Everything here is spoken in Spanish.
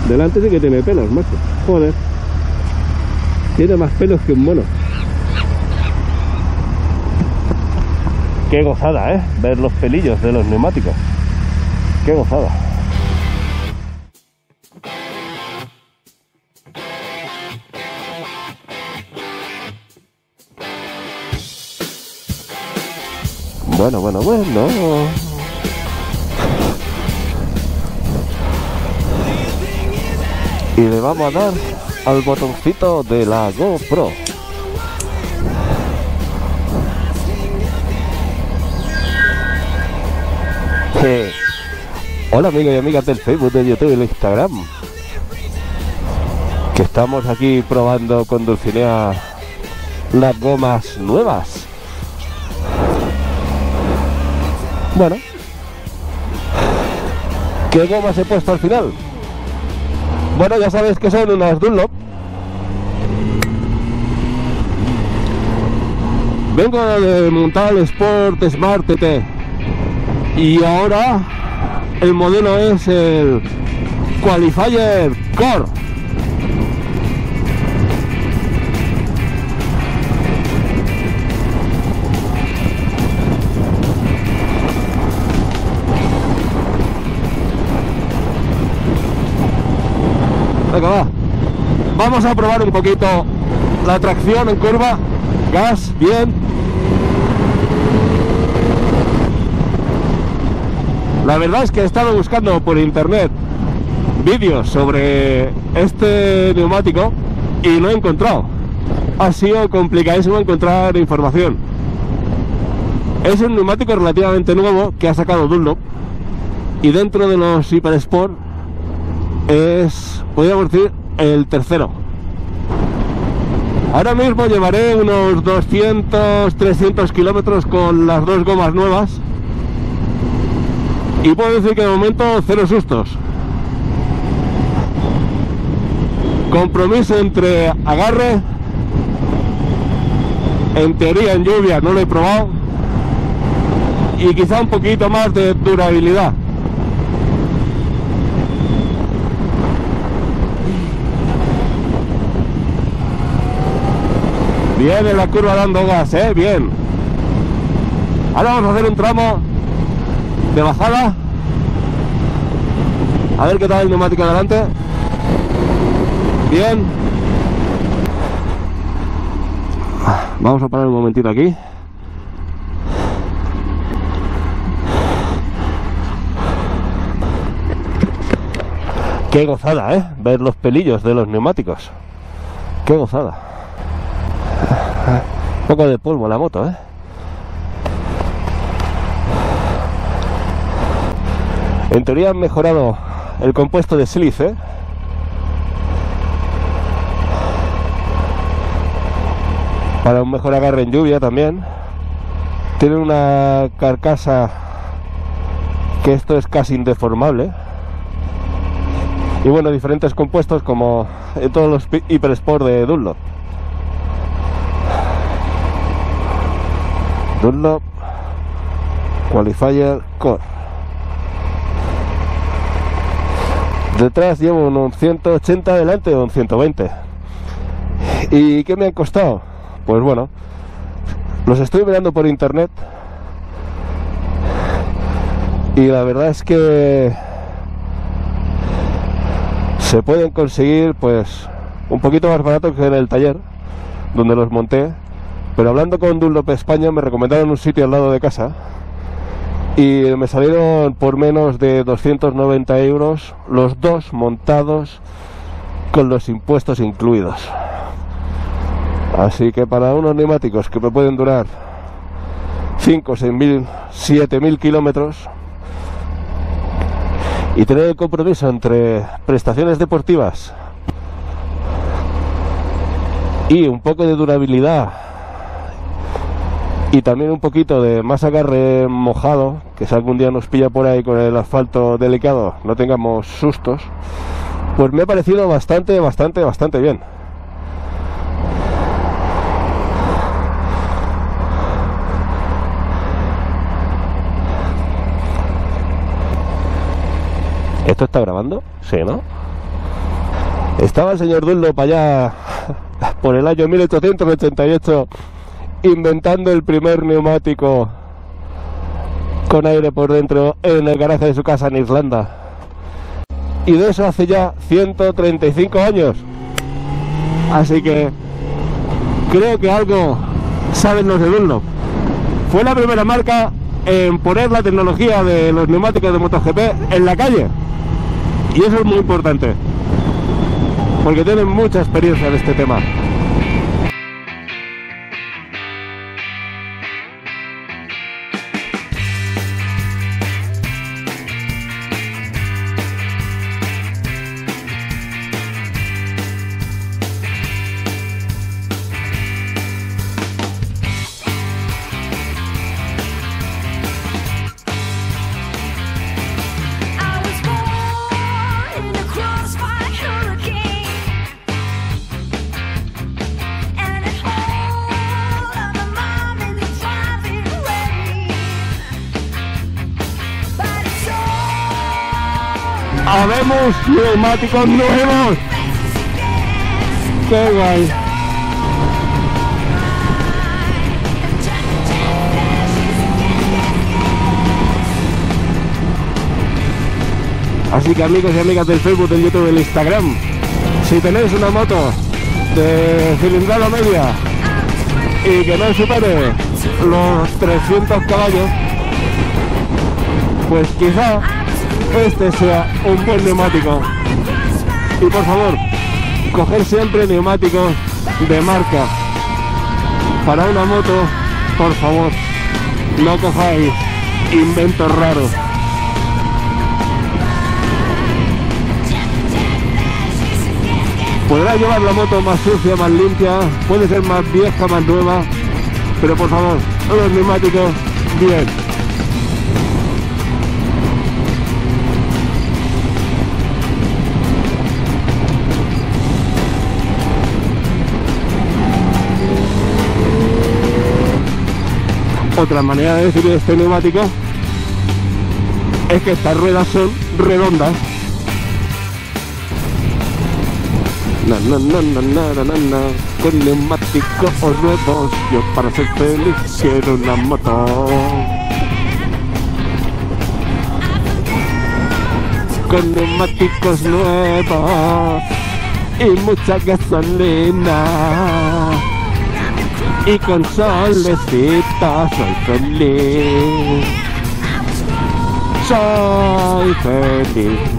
Delante sí que tiene pelos, macho. Joder. Tiene más pelos que un mono. Qué gozada, ¿eh? Ver los pelillos de los neumáticos. Qué gozada. Bueno. Y le vamos a dar al botoncito de la GoPro. Hola amigos y amigas del Facebook, de YouTube y del Instagram. Que estamos aquí probando con Dulcinea las gomas nuevas. Bueno, ¿qué gomas he puesto al final? Bueno, ya sabéis que son unas Dunlop. Vengo de montar el Sport Smart TT y ahora el modelo es el Qualifier Core. Venga, va. Vamos a probar un poquito la tracción en curva. Gas, bien. La verdad es que he estado buscando por internet vídeos sobre este neumático y no he encontrado. Ha sido complicadísimo encontrar información. Es un neumático relativamente nuevo que ha sacado Dunlop y dentro de los Hyper Sport es, podríamos decir, el tercero. Ahora mismo llevaré unos 200-300 kilómetros con las dos gomas nuevas y puedo decir que de momento cero sustos. Compromiso entre agarre, en teoría en lluvia no lo he probado, y quizá un poquito más de durabilidad. Bien en la curva dando gas, bien. Ahora vamos a hacer un tramo de bajada. A ver qué tal el neumático adelante. Bien. Vamos a parar un momentito aquí. Qué gozada, ver los pelillos de los neumáticos. Qué gozada. Un poco de polvo la moto, En teoría han mejorado el compuesto de sílice. Para un mejor agarre en lluvia también. Tiene una carcasa que esto es casi indeformable. Y bueno, diferentes compuestos como en todos los Hyper Sport de Dunlop. Dunlop Qualifier Core. Detrás llevo un 180, delante un 120. ¿Y qué me han costado? Pues bueno, los estoy mirando por internet y la verdad es que se pueden conseguir pues un poquito más barato que en el taller donde los monté. Pero hablando con Dunlop España me recomendaron un sitio al lado de casa y me salieron por menos de 290 euros los dos montados con los impuestos incluidos. Así que para unos neumáticos que me pueden durar 5, 6.000, 7.000 kilómetros y tener el compromiso entre prestaciones deportivas y un poco de durabilidad y también un poquito de más agarre mojado, que si algún día nos pilla por ahí con el asfalto delicado no tengamos sustos, pues me ha parecido bastante bien. ¿Esto está grabando? Sí, ¿no? Estaba el señor Dunlop allá por el año 1888 inventando el primer neumático con aire por dentro en el garaje de su casa en Irlanda. Y de eso hace ya 135 años. Así que creo que algo saben los de Dunlop. Fue la primera marca en poner la tecnología de los neumáticos de MotoGP en la calle. Y eso es muy importante, porque tienen mucha experiencia en este tema. ¡Habemos neumáticos nuevos! ¡Qué guay! Así que amigos y amigas del Facebook, del YouTube, del Instagram, si tenéis una moto de cilindrada media y que no supere los 300 caballos, pues quizá este sea un buen neumático. Y por favor, coger siempre neumáticos de marca. Para una moto, por favor, no cojáis inventos raros. Podrá llevar la moto más sucia, más limpia, puede ser más vieja, más nueva, pero por favor, los neumáticos bien. Otra manera de decir este neumático es que estas ruedas son redondas. Con neumáticos nuevos, yo para ser feliz quiero una moto. Con neumáticos nuevos y mucha gasolina. Y con solecita soy feliz. Soy feliz.